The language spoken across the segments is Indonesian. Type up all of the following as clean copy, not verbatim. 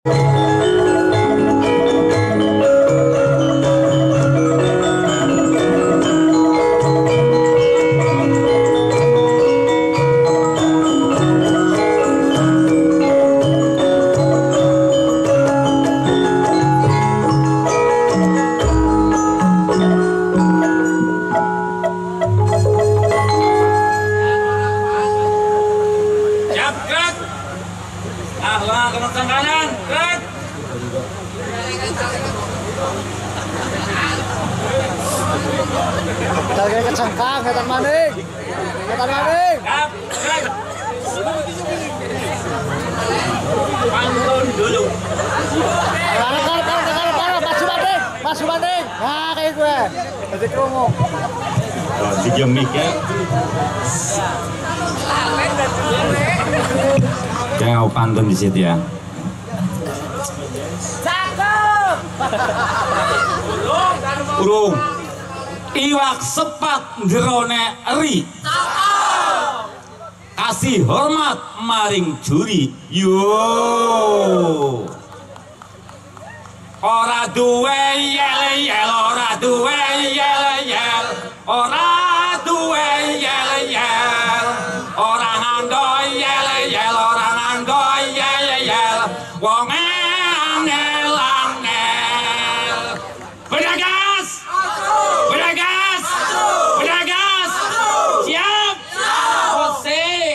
Lagi kecengkang, ketan maning. Ketan maning. Pantun dulu. Masuk maning. Nah, kayak gue. Jadi krungu. Di jemik ya. Jangan pantun di situ ya. Cakep. Urung. Iwak sepat jerone eri. Kasih hormat maring juri. Yo. Ora duwe yel yel, ora duwe yel yel, ora duwe yel yel, ora ngando yel yel, ora ngando yel yel, wong angel angel. Berdagas, berdagas, berdagas, siap, musik.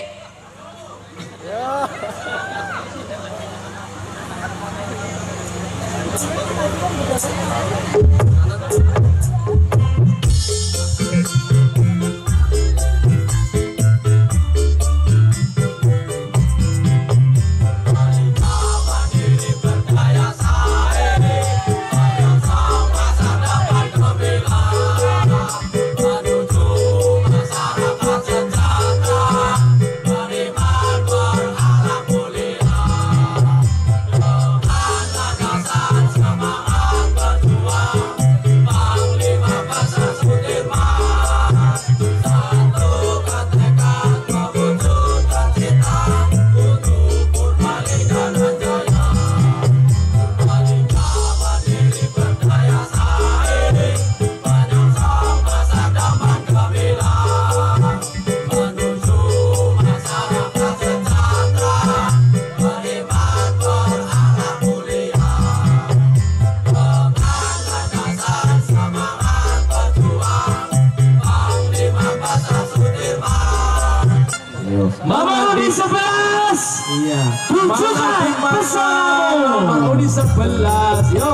Mama di 11. Iya. Tunjukkan bersama. Mama di 11. Yo.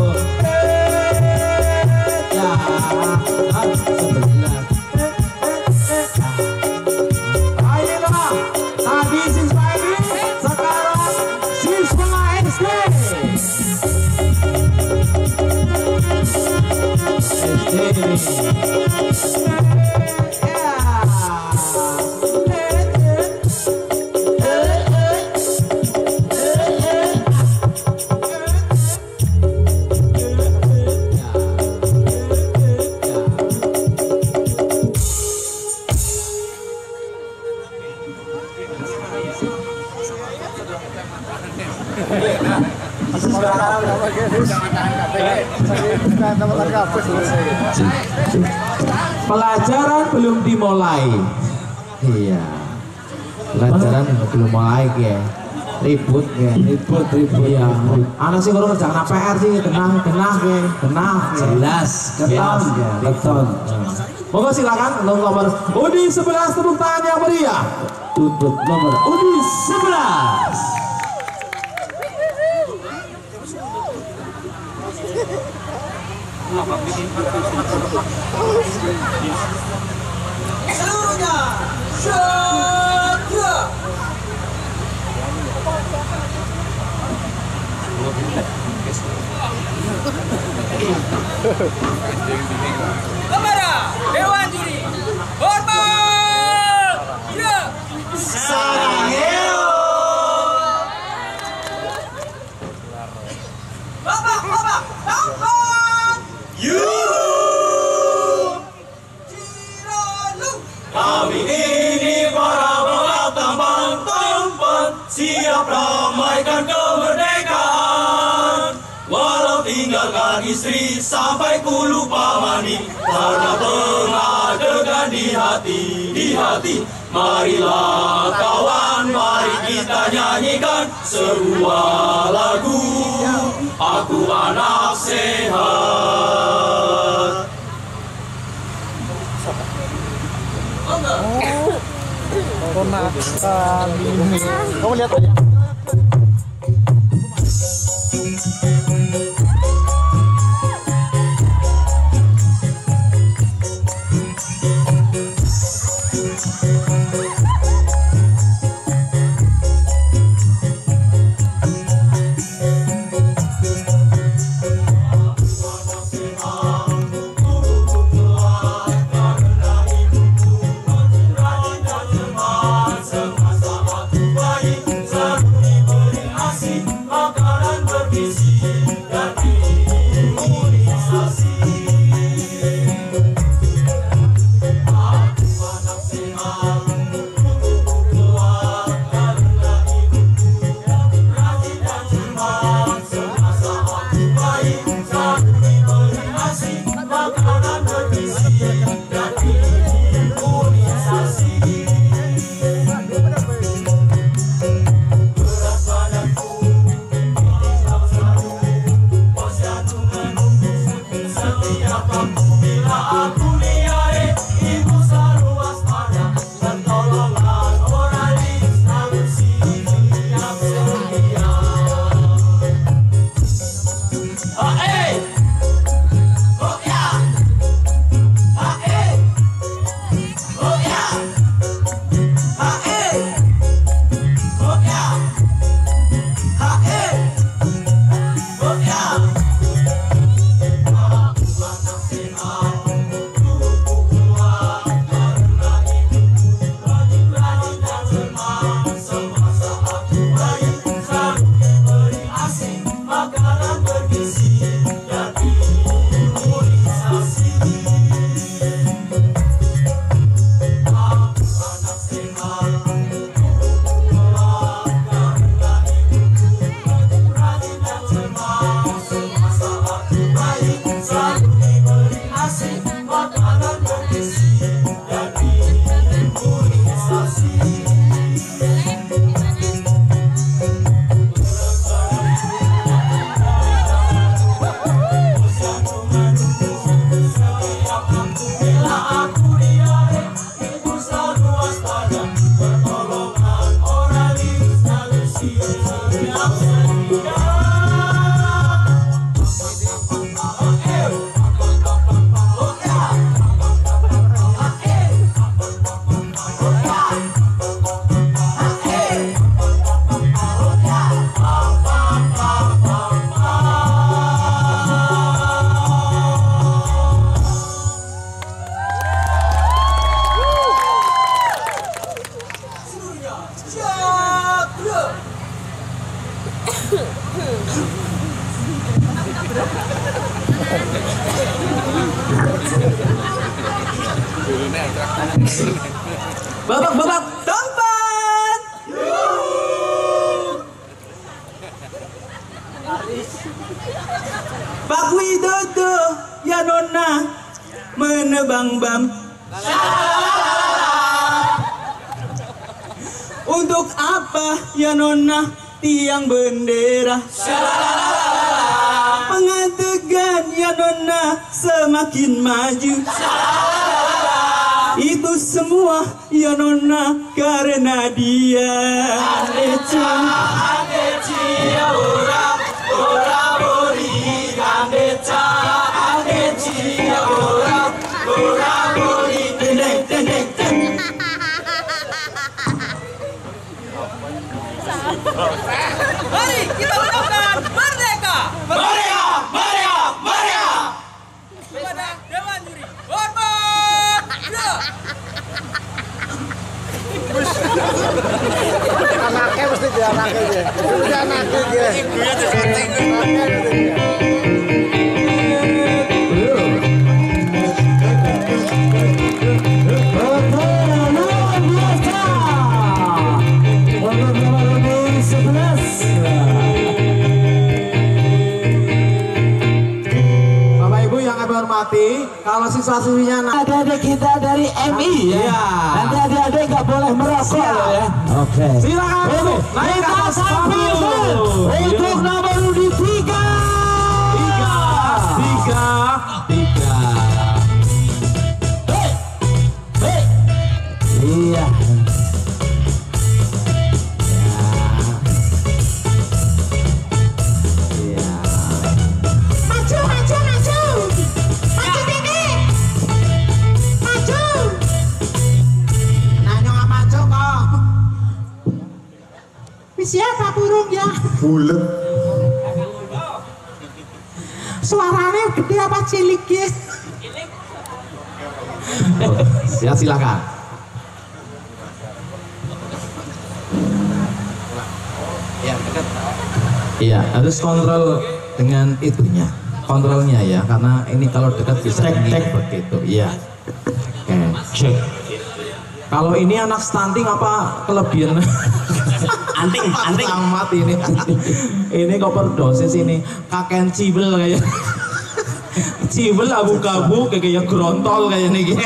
Ya. 11. Ayolah. Tadi siswa ini, sekarang siswa SD. Pelajaran belum dimulai. Iya. Pelajaran belum mulai ya. Ribut ya. Ribut. Iya. Anak sih kalau kerjaan PR sih tenang ya. Tenang. Jelas. Keton ya. Keton. Monggo silakan nomor Udi 11 tepuk tangan yang meriah. Tutup nomor Udi 11. Seluruhnya Syakya. Kamera Dewan Juri hormat. Ya. Sarangeo. Bapak. Tampon. Kami ini para teman-teman siap ramaikan kemerdekaan. dengan istri sampai ku lupa mandi. Karena pengadegan di hati. Marilah kawan, mari kita nyanyikan sebuah lagu. Aku anak sehat. Corona ini. Kamu lihat aja. Babak tempat. Pak Widodo ya nona menebang bam. Untuk apa ya nona tiang bendera? Pengadegan ya nona semakin maju. Itu semua ya nona karena dia. Mari kita ucapkan merdeka. Merdeka, merdeka, merdeka. Kepada Dewan Juri. Hormat. Anaknya mesti dia anaknya dia. Dia anaknya dia. Ibunya tuh setting. demonstrasinya. Adik-adik kita dari MI ya. Iya. Nanti adik-adik nggak boleh merokok loh ya. Oke. Silakan. Naik ke atas panggung. Untuk nomor di 3. Iya. Siapa burung ya? Bulet. Suaranya gede apa cilik ya? Ya silakan. Iya, harus kontrol dengan itunya, kontrolnya ya, karena ini kalau dekat bisa begitu. Iya. Oke, cek. Kalau ini anak stunting apa kelebihan? Anting. Amat ini. Ini overdosis ini. Kakek cibel kayak. Cibel abu-abu kayak grontol kayak nih.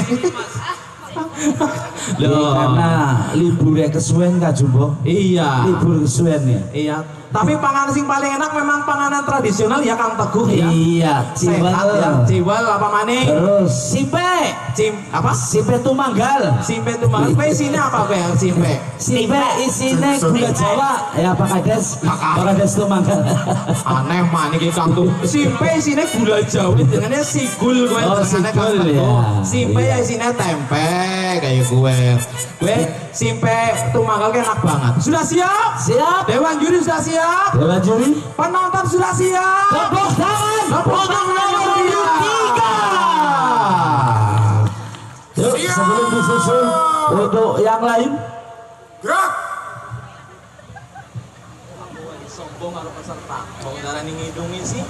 Loh, karena liburnya kesuwen Kak Jumbo. Iya. Libur kesuwen ya. Iya. Tapi panganan sing paling enak memang panganan tradisional ya Kang Teguh ya. Iya, cibel. Sehat ya. Cibel apa maning? Terus simpe. Apa? Simpe tumanggal. Simpe tuh manggal. Isinya apa kayak simpe? Simpe isinya gula Jawa. Ya Pak Kades. Pak Kades tumanggal. Aneh maning iki Kang Teguh. Simpe isinya gula Jawa. Jenenge sigul kowe. Oh, sigul ya. Simpe ya isinya tempe kayak gue. Gue simpe tumanggal kayak enak banget. Sudah siap? Siap. Dewan juri sudah siap? Dewan juri. Penonton sudah siap? Tepuk tangan. Tepuk tangan nomor 3. Yuk, sebelum disusul untuk yang lain. Gerak. Sombong karo peserta. Mau darani ngidungi sih.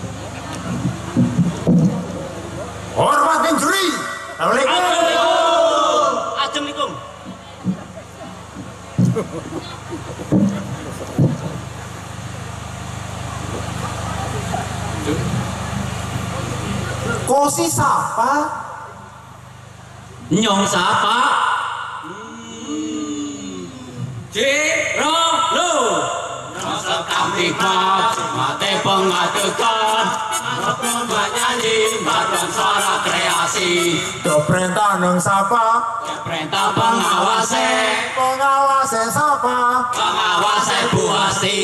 Hormatin juri. Assalamualaikum. Kosi siapa? Nyong sapa? Jiro lu. Nyong sekam tiba, mate pengadegan. Ngomong nyanyi, badan suara kreasi. Do perintah nang sapa? Perintah pengawase. Pengawase sapa? Pengawase Bu Asti.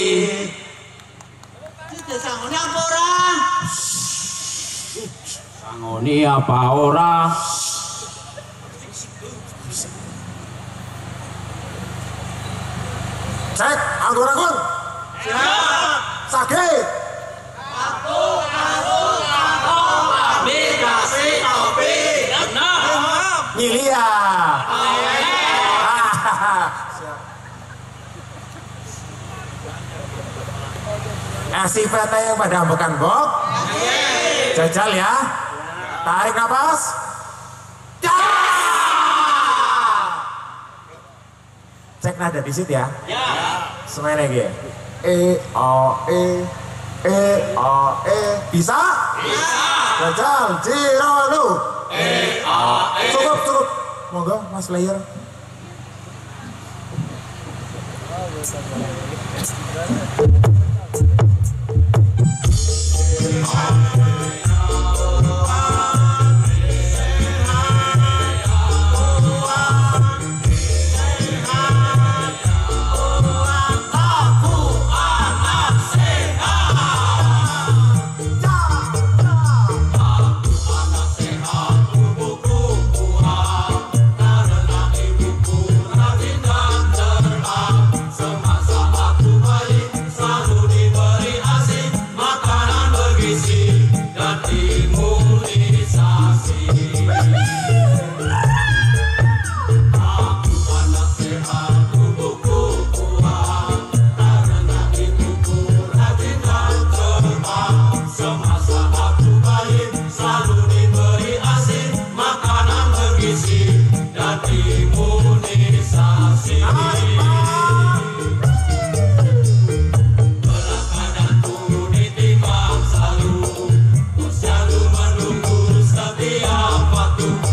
Sangoni apa ora? Cek, anggur-anggur. Siap. Sakit. Dikasih topi. Benar. Nyilia. Kasih PT yang pada bukan bok. Jajal ya. Tarik nafas. Cek nada di situ ya. Semuanya lagi. Bisa? Bisa. Jajal, Jiro lu. Cukup. Monggo Mas Player. Setiap waktu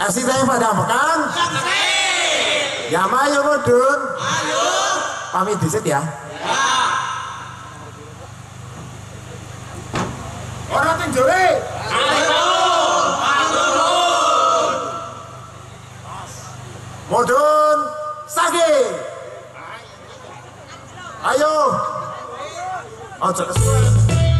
Asih saya pada makan. Ya mayo mudun. Ayo. Pamit disit ya. Orang tinjuri. Mudun sage. Ayo. Ojo kesuwen.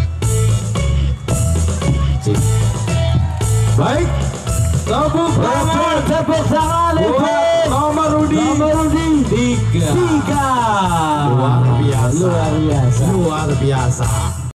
Baik. Tepuk tangan nomor Rudi 3. Luar biasa.